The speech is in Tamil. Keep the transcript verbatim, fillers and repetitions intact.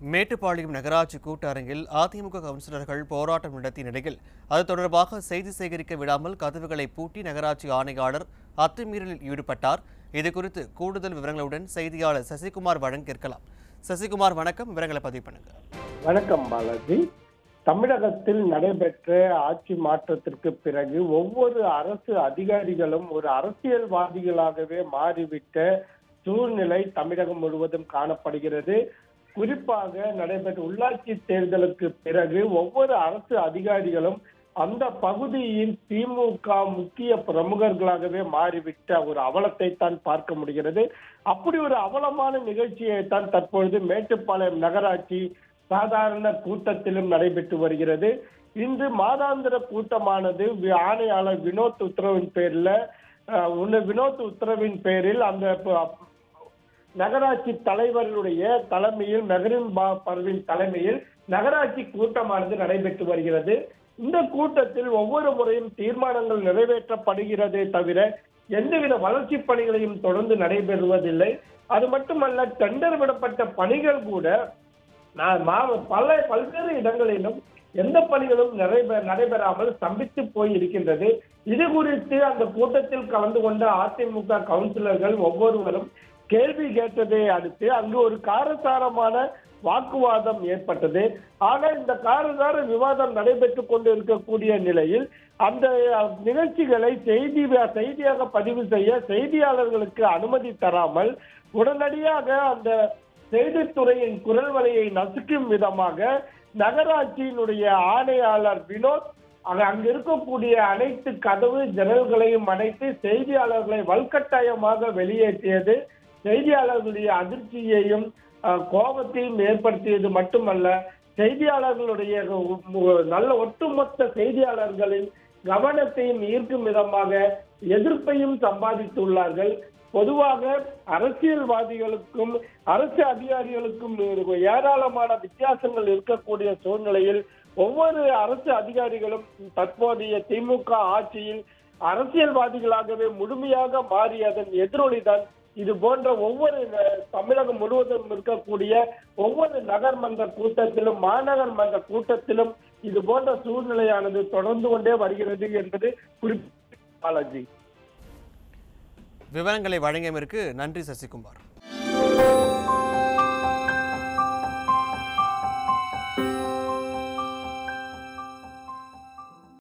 மேட்டுப்பாளையம் நகராட்சி கூட்டரங்கில் அதிமுக கவுன்சிலர்கள் போராட்டம் நடத்திய நிலையில் அது தொடர்பாக செய்தி சேகரிக்க விடாமல் கதவுகளை பூட்டி நகராட்சி ஆணையாளர் அத்துமீறலில் ஈடுபட்டார். இதுகுறித்து கூடுதல் விவரங்களுடன் செய்தியாளர் சசிகுமார் வழங்க கேட்கலாம். சசிகுமார், வணக்கம். விவரங்களை பதிவு பண்ணுங்க. வணக்கம் பாலாஜி. தமிழகத்தில் நடைபெற்ற ஆட்சி மாற்றத்திற்கு பிறகு ஒவ்வொரு அரசு அதிகாரிகளும் ஒரு அரசியல்வாதிகளாகவே மாறிவிட்ட சூழ்நிலை தமிழகம் முழுவதும் காணப்படுகிறது. குறிப்பாக நடைபெற்ற உள்ளாட்சி தேர்தலுக்கு பிறகு ஒவ்வொரு அரசு அதிகாரிகளும் அந்த பகுதியின் திமுக முக்கிய பிரமுகர்களாகவே மாறிவிட்ட ஒரு அவலத்தை தான் பார்க்க முடிகிறது. அப்படி ஒரு அவலமான நிகழ்ச்சியை தான் தற்பொழுது மேட்டுப்பாளையம் நகராட்சி சாதாரண கூட்டத்திலும் நடைபெற்று வருகிறது. இன்று மாதாந்திர கூட்டமானது ஆணையாளர் வினோத் உத்தரவின் பேரில் வினோத் உத்தரவின் பேரில் அந்த நகராட்சி தலைவர்களுடைய தலைமையில் மெஹரின் பர்வீன் தலைமையில் நகராட்சி கூட்டமானது நடைபெற்று வருகிறது. இந்த கூட்டத்தில் ஒவ்வொரு முறையும் தீர்மானங்கள் நிறைவேற்றப்படுகிறதே தவிர எந்தவித வளர்ச்சி பணிகளையும் தொடர்ந்து நடைபெறுவதில்லை. அது மட்டுமல்ல, டெண்டர் விடப்பட்ட பணிகள் கூட பல பல்வேறு இடங்களிலும் எந்த பணிகளும் நடைபெற நடைபெறாமல் ஸ்தம்பித்து போய் இருக்கின்றது. இது குறித்து அந்த கூட்டத்தில் கலந்து கொண்ட அதிமுக கவுன்சிலர்கள் ஒவ்வொருவரும் கேள்வி கேட்டதை அடுத்து அங்கு ஒரு காரசாரமான வாக்குவாதம் ஏற்பட்டது. ஆனால் இந்த காரசார விவாதம் நடைபெற்றுக் கொண்டு இருக்கக்கூடிய நிலையில் அந்த நிகழ்ச்சிகளை செய்தி செய்தியாக பதிவு செய்ய செய்தியாளர்களுக்கு அனுமதி தராமல் உடனடியாக அந்த செய்தித்துறையின் குரல் வலையை நசுக்கும் விதமாக நகராட்சியினுடைய ஆணையாளர் வினோத் அங்கு இருக்கக்கூடிய அனைத்து கதவு ஜன்னல்களையும் அடைத்து செய்தியாளர்களை வலுக்கட்டாயமாக வெளியேற்றியது செய்தியாளர்களுடைய அதிர்ச்சியையும் கோபத்தையும் ஏற்படுத்தியது மட்டுமல்ல, செய்தியாளர்களுடைய நல்ல ஒட்டுமொத்த செய்தியாளர்களின் கவனத்தையும் ஈர்க்கும் விதமாக எதிர்ப்பையும் சம்பாதித்துள்ளார்கள். பொதுவாக அரசியல்வாதிகளுக்கும் அரசு அதிகாரிகளுக்கும் ஏராளமான வித்தியாசங்கள் இருக்கக்கூடிய சூழ்நிலையில் ஒவ்வொரு அரசு அதிகாரிகளும் தற்போதைய திமுக ஆட்சியில் அரசியல்வாதிகளாகவே முழுமையாக மாறியதன் எதிரொலிதான் இது போன்ற ஒவ்வொரு தமிழகம் முழுவதும் இருக்கக்கூடிய ஒவ்வொரு நகர்மன்ற கூட்டத்திலும் மாநகர் மன்ற கூட்டத்திலும் இது போன்ற சூழ்நிலையானது தொடர்ந்து கொண்டே வருகிறது என்பது குறிப்பிட்ட. விவரங்களை வழங்கியமைக்கு நன்றி சசிகுமார்.